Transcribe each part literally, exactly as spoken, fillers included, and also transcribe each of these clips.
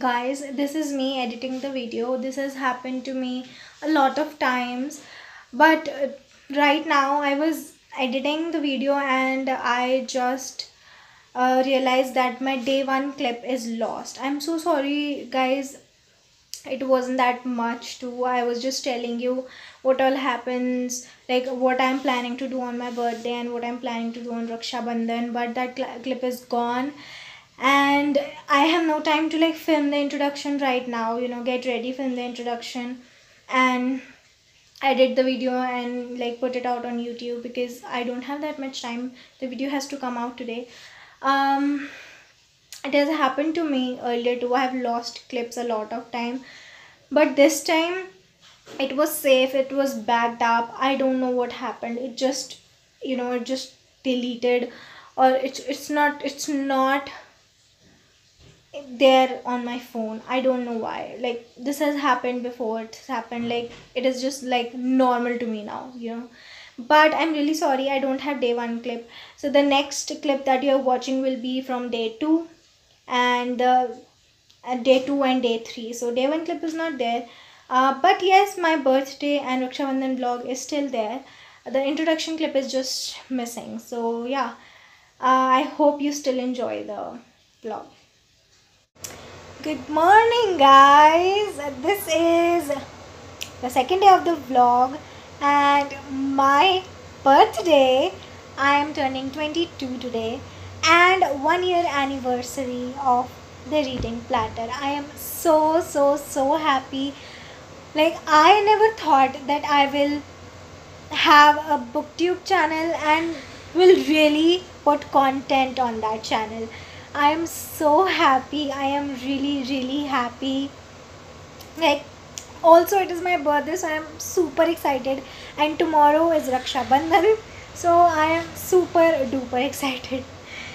Guys, this is me editing the video. This has happened to me a lot of times, but uh, right now I was editing the video and I just uh, realized that my day one clip is lost. I'm so sorry, guys. It wasn't that much too. I was just telling you what all happens, like what I'm planning to do on my birthday and what I'm planning to do on Raksha Bandhan, but that cl- clip is gone and I have no time to like film the introduction right now, you know, get ready, film the introduction and edit the video and like put it out on YouTube because I don't have that much time. The video has to come out today. Um it has happened to me earlier too. I have lost clips a lot of time, but this time it was safe, it was backed up. I don't know what happened. It just, you know, it just deleted, or it's it's not it's not there on my phone. I don't know why. Like, this has happened before. It's happened, like, it is just like normal to me now, you know. But I'm really sorry, I don't have day one clip. So the next clip that you're watching will be from day two and uh, uh, day two and day three. So day one clip is not there. Uh, but yes, my birthday and Raksha Bandhan vlog is still there. The introduction clip is just missing. So yeah, uh, I hope you still enjoy the vlog. Good morning, guys. This is the second day of the vlog and my birthday. I am turning twenty-two today and one year anniversary of the reading platter. I am so so so happy. Like, I never thought that I will have a booktube channel and will really put content on that channel. I am so happy. I am really really happy. Like, also it is my birthday, so I am super excited, and tomorrow is Raksha Bandhan, so I am super duper excited.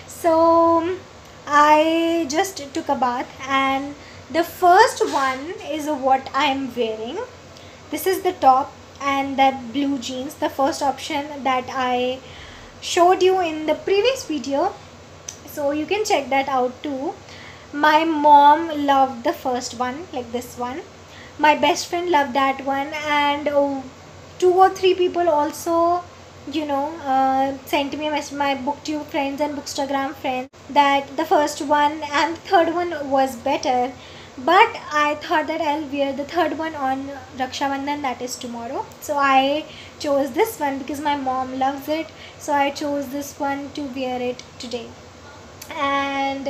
So I just took a bath and the first one is what I am wearing. This is the top and that blue jeans, the first option that I showed you in the previous video, so you can check that out too. My mom loved the first one, like this one. My best friend loved that one, and oh, two or three people also, you know, uh, sent me a message, my booktube friends and bookstagram friends, that the first one and the third one was better. But I thought that I'll wear the third one on Raksha Bandhan, that is tomorrow. So I chose this one because my mom loves it. So I chose this one to wear it today. And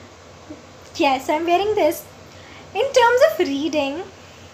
yes, I'm wearing this. In terms of reading,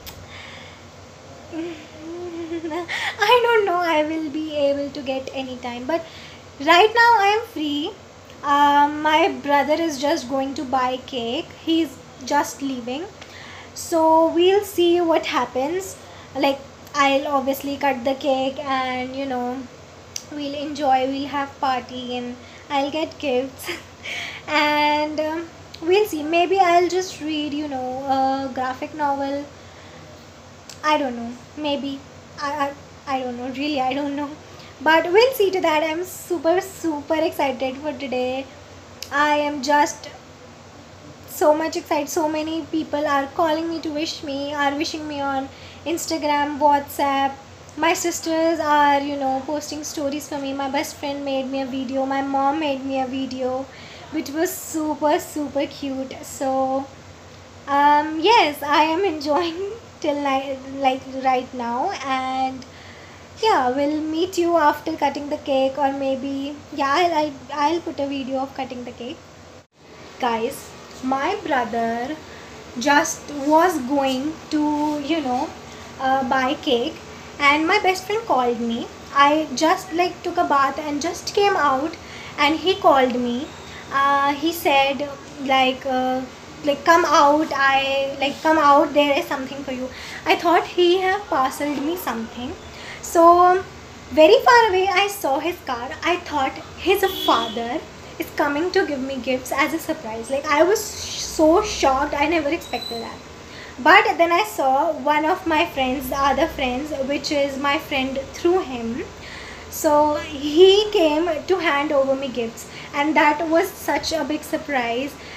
I don't know I will be able to get any time, but right now I am free. Um, my brother is just going to buy cake. He's just leaving, so we'll see what happens. Like, I'll obviously cut the cake and, you know, we'll enjoy, we'll have party and I'll get gifts and um, we'll see. Maybe I'll just read, you know, a graphic novel. I don't know, maybe. I, I, I don't know, really, I don't know. But we'll see to that. I'm super, super excited for today. I am just so much excited. So many people are calling me to wish me, are wishing me on Instagram, WhatsApp. My sisters are, you know, posting stories for me. My best friend made me a video. My mom made me a video, which was super, super cute. So, um, yes, I am enjoying till like, like right now, and yeah, we'll meet you after cutting the cake, or maybe, yeah, I'll, I'll, I'll put a video of cutting the cake. Guys, my brother just was going to, you know, uh, buy cake, and my best friend called me. I just like took a bath and just came out, and he called me. Uh, he said like uh, like come out, I like come out, there is something for you. I thought he have parceled me something. So very far away I saw his car. I thought his father is coming to give me gifts as a surprise. Like, I was so shocked. I never expected that. But then I saw one of my friends, the other friends, which is my friend through him. So he came to hand over me gifts, and that was such a big surprise.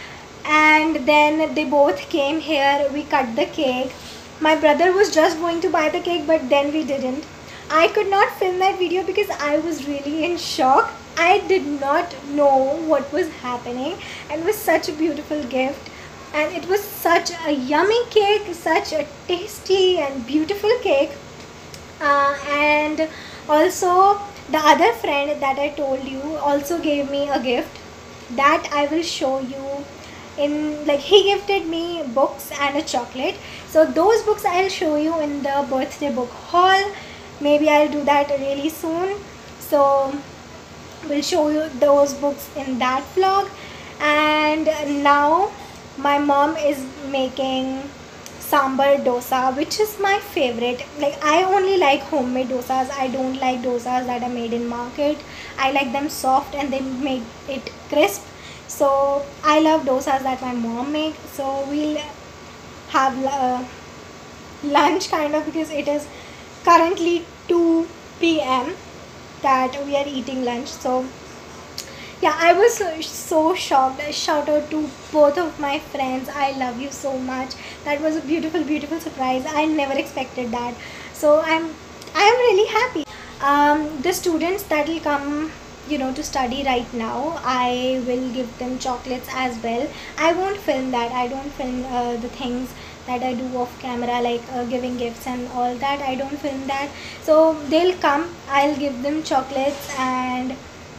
And then they both came here, we cut the cake. My brother was just going to buy the cake, but then we didn't. I could not film that video because I was really in shock. I did not know what was happening, and it was such a beautiful gift, and it was such a yummy cake, such a tasty and beautiful cake. Uh, and also the other friend that I told you also gave me a gift that I will show you in, like, he gifted me books and a chocolate. So those books I'll show you in the birthday book haul. Maybe I'll do that really soon, so we'll show you those books in that vlog. And now my mom is making sambar dosa, which is my favorite. Like, I only like homemade dosas. I don't like dosas that are made in market. I like them soft and they make it crisp. So I love dosas that my mom makes. So we'll have uh, lunch kind of, because it is currently two p m that we are eating lunch. So yeah, I was so, so shocked. Shout out to both of my friends. I love you so much. That was a beautiful, beautiful surprise. I never expected that. So I'm I am really happy. Um, the students that will come, you know, to study right now, I will give them chocolates as well. I won't film that. I don't film uh, the things that I do off camera, like uh, giving gifts and all that. I don't film that. So they'll come, I'll give them chocolates, and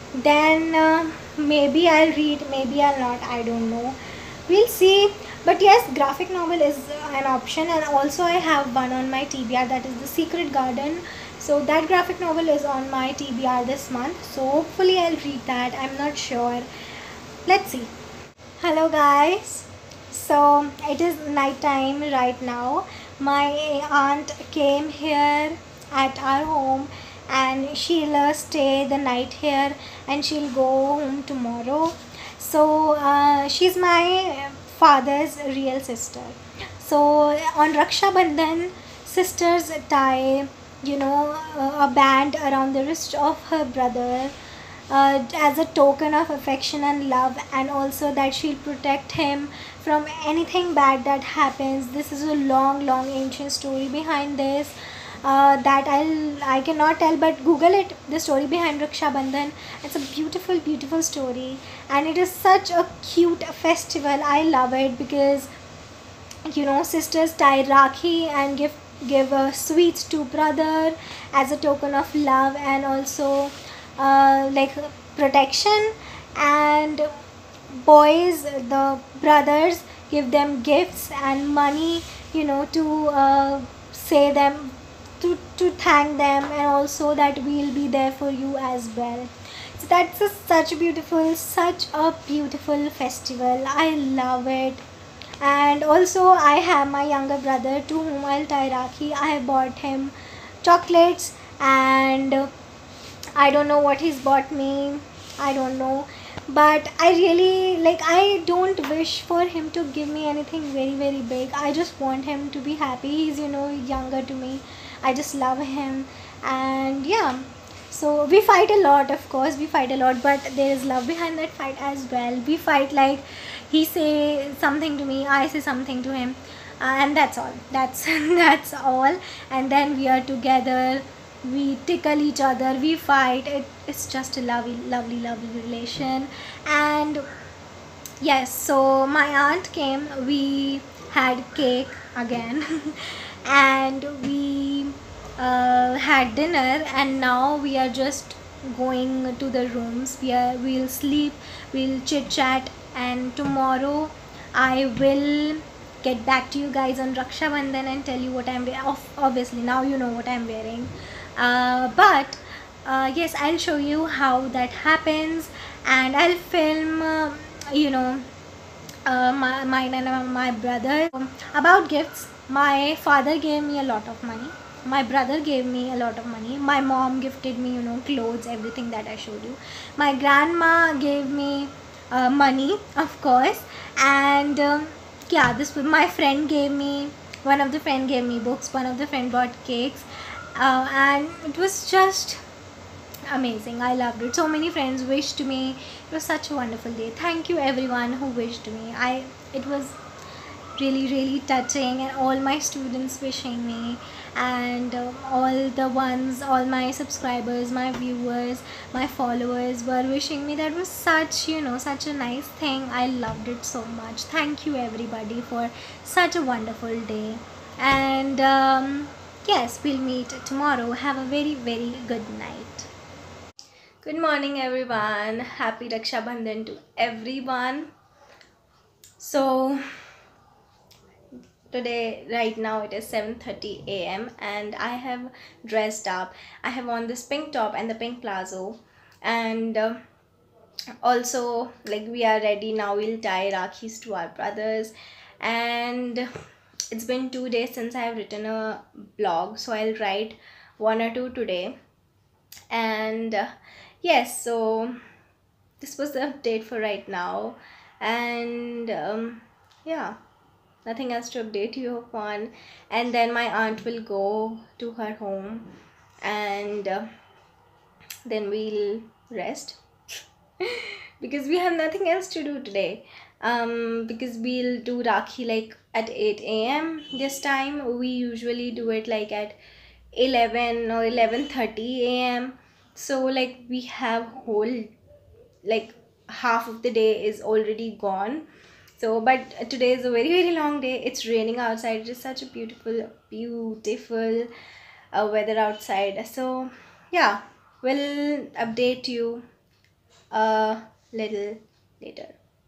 then uh, maybe I'll read, maybe I'll not, I don't know, we'll see. But yes, graphic novel is an option, and also I have one on my T B R, that is The Secret Garden. So that graphic novel is on my T B R this month, so hopefully I'll read that. I'm not sure, let's see. Hello guys, so it is night time right now. My aunt came here at our home, and she'll uh, stay the night here, and she'll go home tomorrow. So uh, she's my father's real sister. So on Raksha Bandhan, sisters tie, you know, a band around the wrist of her brother, uh, as a token of affection and love, and also that she'll protect him from anything bad that happens. This is a long, long ancient story behind this. Uh, that I'll I cannot tell, but Google it, the story behind Raksha Bandhan. It's a beautiful, beautiful story, and it is such a cute festival. I love it because, you know, sisters tie Rakhi and give give uh, sweets to brother as a token of love, and also uh, like protection. And boys, the brothers, give them gifts and money, you know, to uh, say them, to, to thank them, and also that we'll be there for you as well. So that's a, such a beautiful, such a beautiful festival. I love it. And also I have my younger brother to whom I'll tie Rakhi. I have bought him chocolates, and I don't know what he's bought me. I don't know. But I really, like, I don't wish for him to give me anything very, very big. I just want him to be happy. He's, you know, younger to me. I just love him. And yeah, so we fight a lot, of course, we fight a lot, but there is love behind that fight as well. We fight like he say something to me, I say something to him, uh, and that's all. That's that's all. And then we are together, we tickle each other, we fight. It, it's just a lovely, lovely, lovely relation. And yes, so my aunt came, we had cake again and we uh, had dinner, and now we are just going to the rooms. We are we'll sleep, we'll chit chat, and tomorrow I will get back to you guys on Raksha Bandhan and tell you what I'm wearing. Obviously now you know what I'm wearing, uh, but uh, yes, I'll show you how that happens, and I'll film uh, you know uh, my, mine and uh, my brother. About gifts, my father gave me a lot of money, my brother gave me a lot of money, my mom gifted me, you know, clothes, everything that I showed you. My grandma gave me uh, money, of course. And um, yeah, this was my friend gave me, one of the friend gave me books, one of the friend bought cakes, uh, and it was just amazing. I loved it. So many friends wished me. It was such a wonderful day. Thank you everyone who wished me. I it was really really touching, and all my students wishing me, and uh, all the ones, all my subscribers, my viewers, my followers were wishing me. That was such, you know, such a nice thing. I loved it so much. Thank you everybody for such a wonderful day. And um, yes, we'll meet tomorrow. Have a very very good night. Good morning everyone. Happy Raksha Bandhan to everyone. So today, right now it is seven thirty a m and I have dressed up. I have on this pink top and the pink palazzo, and uh, also like we are ready now. We'll tie Rakhis to our brothers, and it's been two days since I have written a blog, so I'll write one or two today. And uh, yes, so this was the update for right now, and um, yeah, nothing else to update you upon. And then my aunt will go to her home, and uh, then we'll rest because we have nothing else to do today. Um because we'll do Rakhi like at eight a m this time. We usually do it like at eleven or eleven thirty a m So like we have whole, like half of the day is already gone. So but today is a very very long day. It's raining outside. It is such a beautiful beautiful uh, weather outside. So yeah, we'll update you a little later.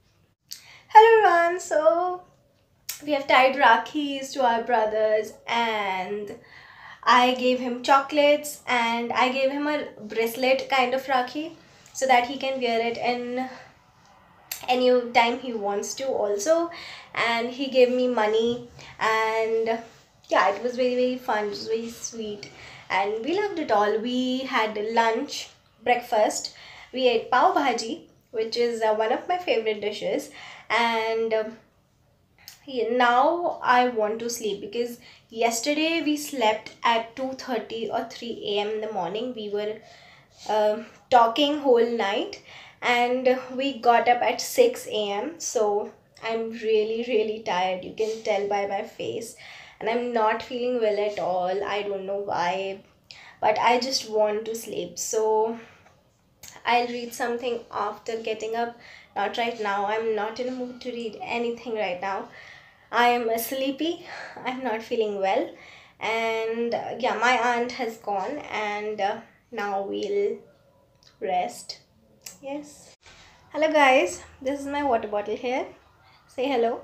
Hello everyone. So we have tied Rakhis to our brothers, and I gave him chocolates, and I gave him a bracelet kind of Rakhi so that he can wear it in any time he wants to also. And he gave me money, and yeah, it was very very fun. It was very sweet, and we loved it all. We had lunch, breakfast. We ate pav bhaji, which is uh, one of my favorite dishes. And um, yeah, now I want to sleep because yesterday we slept at two thirty or three a m in the morning. We were uh, talking whole night, and we got up at six a m So I'm really really tired. You can tell by my face, and I'm not feeling well at all. I don't know why, but I just want to sleep. So I'll read something after getting up. Not right now. I'm not in a mood to read anything right now. I am sleepy. I'm not feeling well. And uh, yeah, my aunt has gone, and uh, now we'll rest. Yes. Hello, guys. This is my water bottle here. Say hello.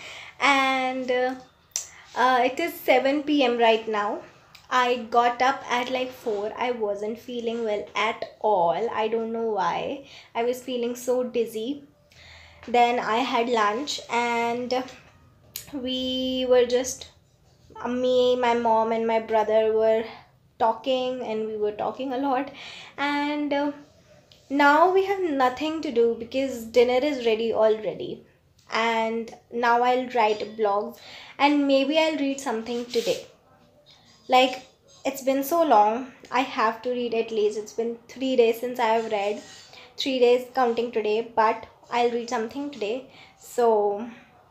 and uh, uh, it is seven p m right now. I got up at like four. I wasn't feeling well at all. I don't know why. I was feeling so dizzy. Then I had lunch, and we were just uh, me, my mom, and my brother were talking, and we were talking a lot. And uh, now we have nothing to do because dinner is ready already. And now I'll write blogs, and maybe I'll read something today. Like, it's been so long. I have to read at least. It's been three days since I have read. Three days counting today, but I'll read something today. So,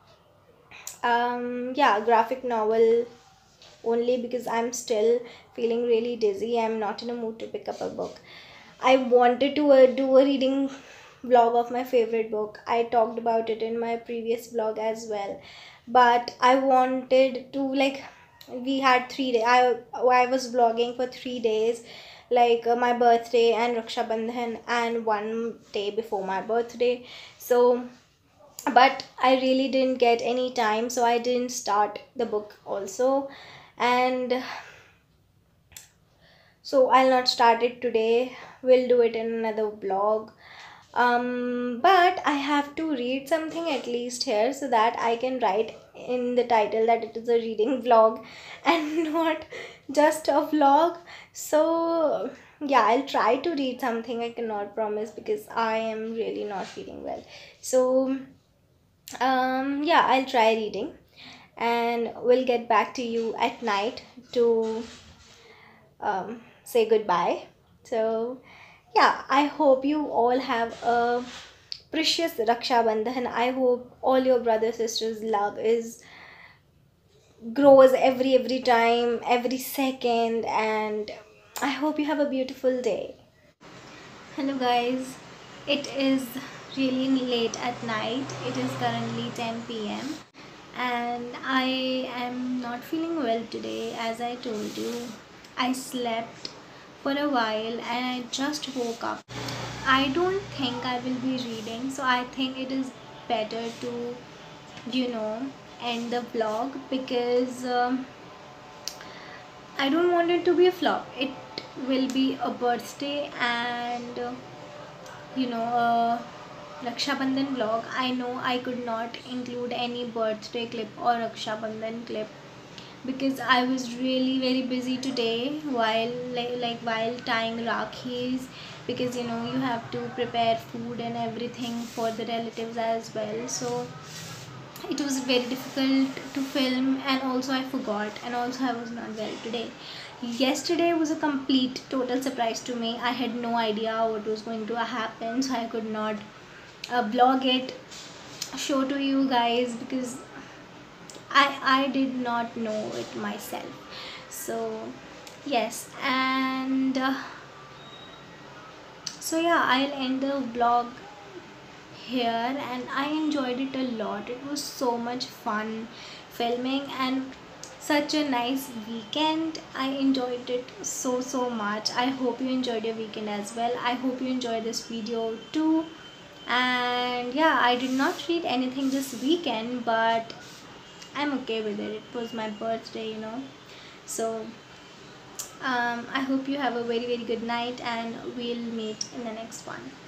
um, yeah, graphic novel only because I'm still feeling really dizzy. I'm not in a mood to pick up a book. I wanted to uh, do a reading vlog of my favorite book. I talked about it in my previous vlog as well. But I wanted to, like, we had three days. I, I was vlogging for three days, like uh, my birthday and Raksha Bandhan, and one day before my birthday. So, but I really didn't get any time, so I didn't start the book also. And so I'll not start it today. We'll do it in another vlog. Um but I have to read something at least here so that I can write in the title that it is a reading vlog and not just a vlog. So yeah, I'll try to read something. I cannot promise because I am really not feeling well. So um yeah, I'll try reading, and we'll get back to you at night to um, say goodbye. So Yeah, I hope you all have a precious Raksha Bandhan. I hope all your brother sisters love is grows every every time, every second, and I hope you have a beautiful day. Hello guys, it is really late at night. It is currently ten p m and I am not feeling well today. As I told you, I slept for a while and I just woke up. I don't think I will be reading, so I think it is better to, you know, end the vlog because um, I don't want it to be a flop. It will be a birthday and uh, you know, a Raksha Bandhan vlog. I know I could not include any birthday clip or Raksha Bandhan clip because I was really very busy today while like, like while tying Rakhis, because you know you have to prepare food and everything for the relatives as well. So it was very difficult to film, and also I forgot, and also I was not well today. Yesterday was a complete total surprise to me. I had no idea what was going to happen, so I could not uh, vlog it, show to you guys, because I I did not know it myself. So yes, and uh, so yeah, I'll end the vlog here, and I enjoyed it a lot. It was so much fun filming and such a nice weekend. I enjoyed it so so much. I hope you enjoyed your weekend as well. I hope you enjoyed this video too. And yeah, I did not read anything this weekend, but I'm okay with it. It was my birthday, you know. So um, I hope you have a very very good night, and we'll meet in the next one.